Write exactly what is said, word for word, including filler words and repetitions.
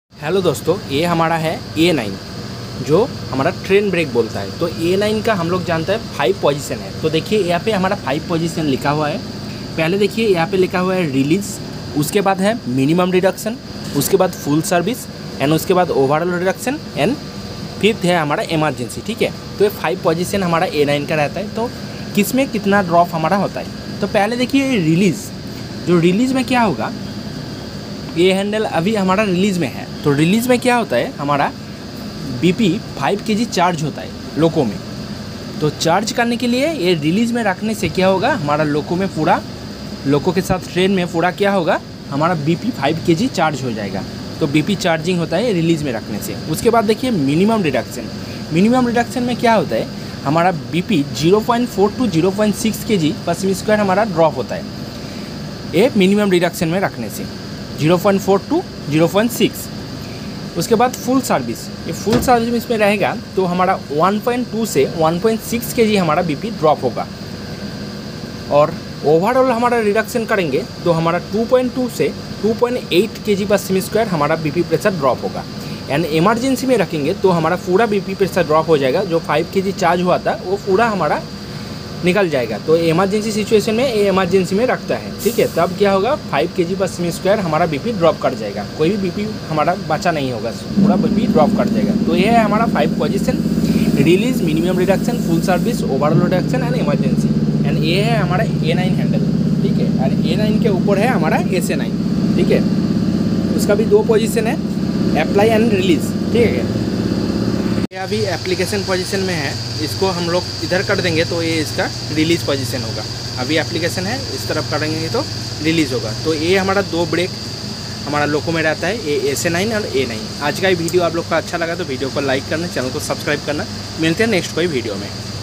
Hello दोस्तों, ये हमारा है ए नाइन जो हमारा ट्रेन ब्रेक बोलता है। तो ए नाइन का हम लोग जानते हैं फाइव पोजीशन है। तो देखिए यहाँ पे हमारा फाइव पोजीशन लिखा हुआ है। पहले देखिए यहाँ पे लिखा हुआ है रिलीज़, उसके बाद है मिनिमम रिडक्शन, उसके बाद फुल सर्विस एंड उसके बाद ओवरऑल रिडक्शन एंड फिफ्थ है हमारा इमरजेंसी। ठीक है, तो ये फाइव पोजीशन हमारा ए नाइन का रहता है। तो किस में कितना ड्रॉप हमारा होता है। तो पहले देखिए रिलीज़, जो रिलीज़ में क्या होगा, ये हैंडल अभी हमारा रिलीज़ में है। तो रिलीज़ में क्या होता है, हमारा बीपी फाइव केजी चार्ज होता है लोको में। तो चार्ज करने के लिए ये रिलीज़ में रखने से क्या होगा, हमारा लोको में पूरा लोको के साथ ट्रेन में पूरा क्या होगा, हमारा बीपी फाइव केजी चार्ज हो जाएगा। तो बीपी चार्जिंग होता है रिलीज़ में रखने से। उसके बाद देखिए मिनिमम रिडक्शन। मिनिमम रिडक्शन में क्या होता है, हमारा BP zero point four two zero point six kg per cm square हमारा ड्रॉप होता है ये मिनिमम रिडक्शन में रखने से, zero point four two zero point six. उसके बाद फुल सर्विस, ये फुल सर्विस में इसमें रहेगा तो हमारा वन पॉइंट टू से वन पॉइंट सिक्स केजी हमारा बीपी ड्रॉप होगा। और ओवरऑल हमारा रिडक्शन करेंगे तो हमारा टू पॉइंट टू से two point eight kg per cm square हमारा बीपी प्रेशर ड्रॉप होगा। एंड इमरजेंसी में रखेंगे तो हमारा पूरा बीपी प्रेशर ड्रॉप हो जाएगा। जो फाइव केजी चार्ज हुआ था वो पूरा हमारा निकल जाएगा। तो इमरजेंसी सिचुएशन में ये इमरजेंसी में रखता है। ठीक है, तब क्या होगा, five kg per cm square हमारा बीपी ड्रॉप कर जाएगा, कोई भी बीपी हमारा बचा नहीं होगा, पूरा बीपी ड्रॉप कर जाएगा। तो ये है हमारा five position, release, minimum reduction, full service, overall reduction and emergency. And ये है हमारा ए नाइन हैंडल। ठीक है, और ए नाइन के ऊपर है हमारा एस ए नाइन। ठीक है, उसका भी दो पोजीशन है, अप्लाई एंड रिलीज। ठीक है, ये अभी एप्लीकेशन पोजीशन में है, इसको हम लोग इधर कर देंगे तो ये इसका रिलीज़ पोजीशन होगा। अभी एप्लीकेशन है, इस तरफ करेंगे तो रिलीज़ होगा। तो ये हमारा दो ब्रेक हमारा लोको में रहता है, ये एस ए नाइन और ए नाइन। आज का ये वीडियो आप लोग को अच्छा लगा तो वीडियो को लाइक करना, चैनल को सब्सक्राइब करना। मिलते हैं नेक्स्ट कोई वीडियो में।